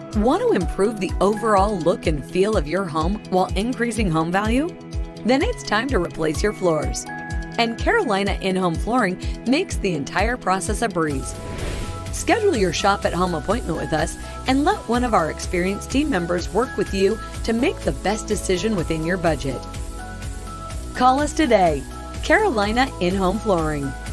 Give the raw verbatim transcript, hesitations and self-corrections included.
Want to improve the overall look and feel of your home while increasing home value? Then it's time to replace your floors. And Carolina In-Home Flooring makes the entire process a breeze. Schedule your shop-at-home appointment with us and let one of our experienced team members work with you to make the best decision within your budget. Call us today. Carolina In-Home Flooring.